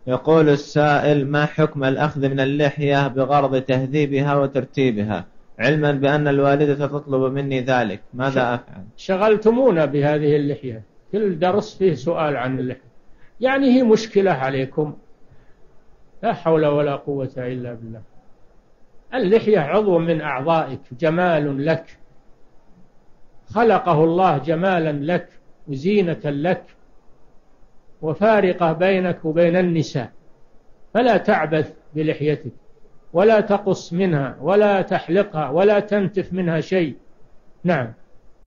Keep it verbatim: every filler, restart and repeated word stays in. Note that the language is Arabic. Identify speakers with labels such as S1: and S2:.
S1: يقول السائل: ما حكم الأخذ من اللحية بغرض تهذيبها وترتيبها، علما بأن الوالدة تطلب مني ذلك، ماذا أفعل؟
S2: شغلتمونا بهذه اللحية، كل درس فيه سؤال عن اللحية، يعني هي مشكلة عليكم؟ لا حول ولا قوة إلا بالله. اللحية عضو من أعضائك، جمال لك، خلقه الله جمالا لك وزينة لك، وفارقة بينك وبين النساء، فلا تعبث بلحيتك، ولا تقص منها، ولا تحلقها، ولا تنتف منها شيء. نعم.